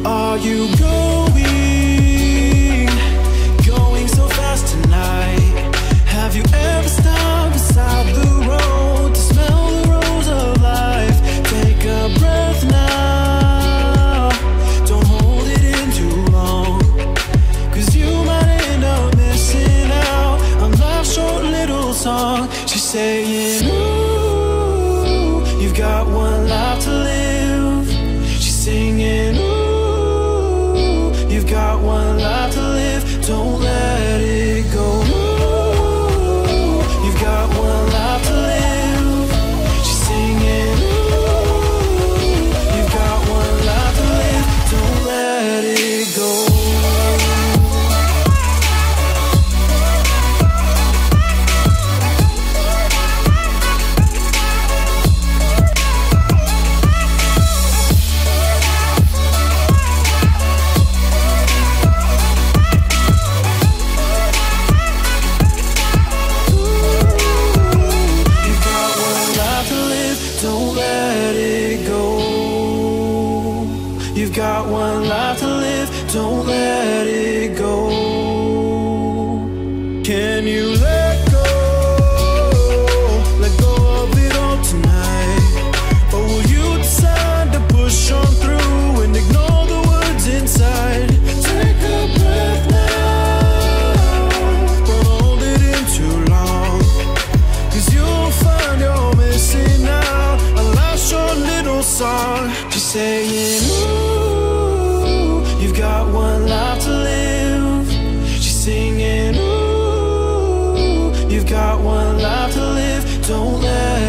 are you going? Going so fast tonight. Have you ever stopped beside the road to smell the rose of life? Take a breath now. Don't hold it in too long, 'cause you might end up missing out on life's short little song. She's saying, ooh, you've got one life to live. She's singing, ooh, you've got one life to live. Don't let it go. Ooh, you've got one life to live. She's singing, ooh, you've got one life to live. Don't let it go. Don't let it go. You've got one life to live. Don't let it go. Can you let go? Let go of it all tonight. Or will you decide to push on through and ignore the words inside? Take a breath now. Don't hold it in too long, 'cause you'll find you're missing out a last short little song. She's saying, ooh, you've got one life to live. She's singing, ooh, you've got one life to live. Don't let